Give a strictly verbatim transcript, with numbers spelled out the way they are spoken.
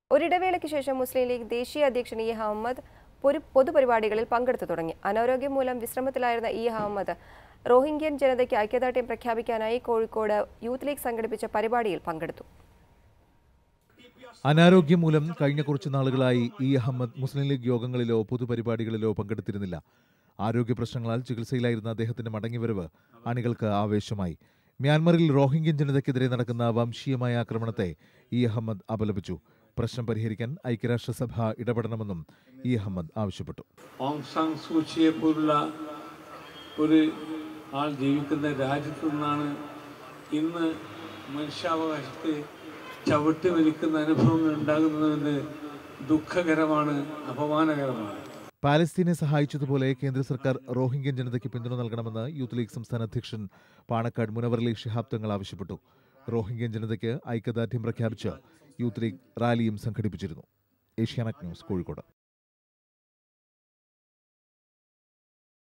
ഒരിടവേളയ്ക്ക് ശേഷം മുസ്ലിം ലീഗ് ദേശീയ അധ്യക്ഷൻ ഇ അഹമ്മദ് പൊതുപരിപാടികളിൽ പങ്കെടുത്തു തുടങ്ങി. അനാരോഗ്യം മൂലം വിശ്രമത്തിലായിരുന്ന ഇ അഹമ്മദ് റോഹിംഗ്യൻ ജനതയ്ക്ക് ഐക്യദാർഢ്യം പ്രഖ്യാപിക്കാനായി കോഴിക്കോട് യൂത്ത് ലീഗ് സംഘടിപ്പിച്ച പരിപാടിയിൽ പങ്കെടുത്തു. അനാരോഗ്യം മൂലം കഴിഞ്ഞ കുറച്ചു നാളുകളായി ഇ അഹമ്മദ് മുസ്ലിം ലീഗ് യോഗങ്ങളിലോ പൊതുപരിപാടികളിലോ പങ്കെടുത്തിരുന്നില്ല. ആരോഗ്യ പ്രശ്നങ്ങളാൽ ചികിത്സയിലായിരുന്ന അദ്ദേഹത്തിന്റെ മടങ്ങിവരവ് അണികൾക്ക് ആവേശമായി. മ്യാൻമറിൽ റോഹിംഗ്യൻ ജനതയ്ക്കെതിരെ നടക്കുന്ന വംശീയമായ ആക്രമണത്തെ ഇ അഹമ്മദ് അപലപിച്ചു. പ്രശ്നം പരിഹരിക്കാൻ ഐക്യരാഷ്ട്രസഭ ഇടപെടണമെന്നും ഇ അഹമ്മദ് ആവശ്യപ്പെട്ടു. ഓങ് സാൻ സൂചിയെ പോലുള്ള ഒരു ആൾ ജീവിക്കുന്ന രാജ്യത്തു നിന്നാണ് ഇന്ന് മനുഷ്യാവകാശത്തെ ചവിട്ടി വലിക്കുന്ന അനുഭവങ്ങൾ ഉണ്ടാകുന്നതെന്ന് ദുഃഖകരമാണ്, അപമാനകരമാണ്. പാലസ്തീനെ സഹായിച്ചതുപോലെ കേന്ദ്ര സർക്കാർ റോഹിംഗ്യൻ ജനതയ്ക്ക് പിന്തുണ നൽകണമെന്ന് യൂത്ത് ലീഗ് സംസ്ഥാന അധ്യക്ഷൻ പാണക്കാട് മുനവറലി ശിഹാബ് തങ്ങൾ ആവശ്യപ്പെട്ടു. റോഹിംഗ്യൻ ജനതയ്ക്ക് ഐക്യദാർഢ്യം പ്രഖ്യാപിച്ച് യൂത്ത് ലീഗ് റാലിയും സംഘടിപ്പിച്ചിരുന്നു. ഏഷ്യാനെറ്റ് ന്യൂസ്, കോഴിക്കോട്.